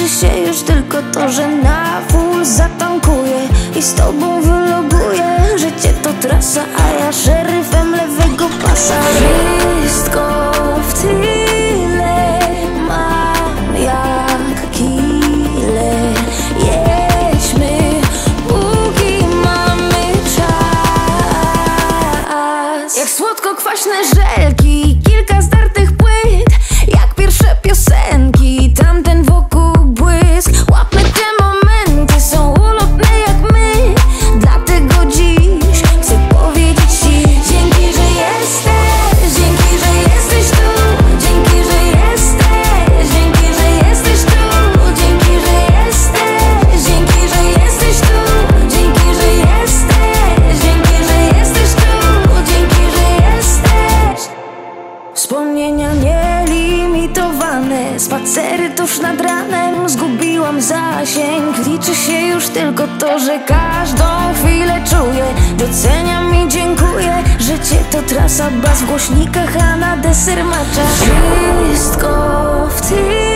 się już tylko to, że na full zatankuję i z tobą wyloguję. Życie to trasa, a ja szeryfem lewego pasa. Wszystko w tyle mam jak killer. Jedźmy, póki mamy czas. Jak słodko-kwaśne żelki, kilka zdartych płyt, jak pierwsze piosenki, tamten wokół błysk. Łapmy te momenty, są ulotne jak my. Dlatego dziś chcę powiedzieć ci dzięki, że jesteś, dzięki, że jesteś tu, dzięki, że jesteś, dzięki, że jesteś tu, dzięki, że jesteś, dzięki, że jesteś tu, dzięki, że jesteś, dzięki, że jesteś tu, dzięki, że jesteś. Wspomnienia nielimitowane, spacery tuż nad ranem, zgubiłam zasięg. Liczy się już tylko to, że każdą chwilę czuję. Doceniam i dziękuję. Życie to trasa, bas w głośnikach, a na deser macza. Wszystko w tym